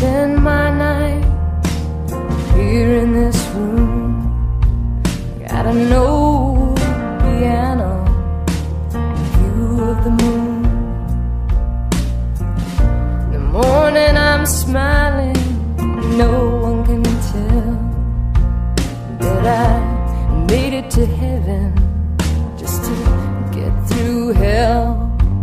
spend my night here in this room. Got an old piano, view of the moon. In the morning I'm smiling, no one can tell that I made it to heaven just to get through hell.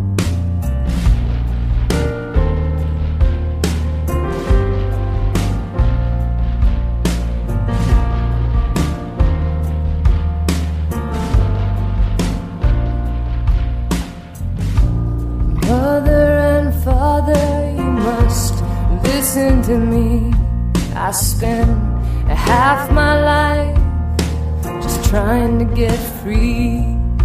Mother and father, you must listen to me. I spent half my life just trying to get free,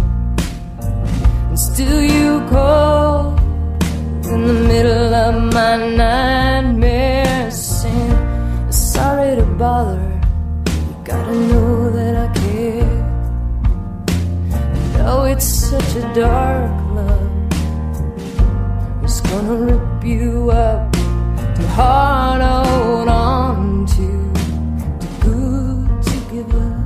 and still you call in the middle of my nightmares, saying, sorry to bother, you gotta know that I care. And oh, it's such a dark love, it's gonna rip you up, too hard to hold on to, too good to give up.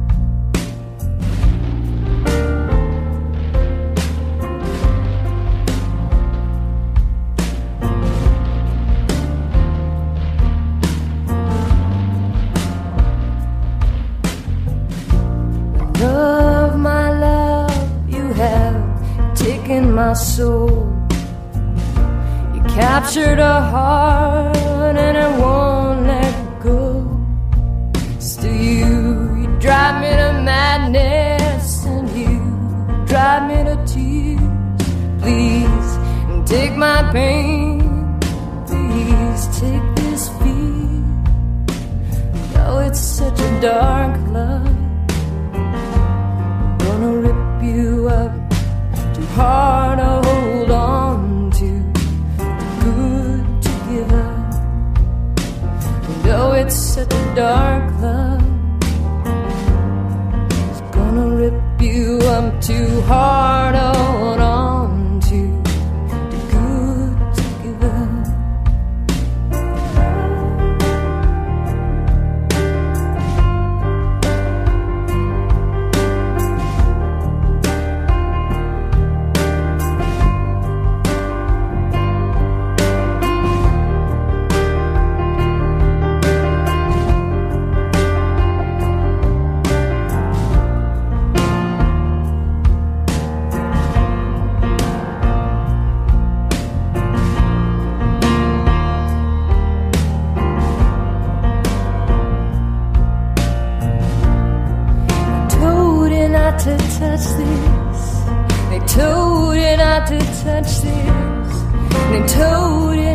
Love, my love, you have taken my soul. Captured a heart and it won't let go. Still you drive me to madness, and you drive me to tears. Please take my pain, please take this fear. Oh, it's such a dark love, gonna rip you up, too hard to hold on to, good to give up. And oh, it's such a dark love, it's gonna rip you up, too hard to hold on to, too good to give up. To touch this, they told you not to touch this, they told you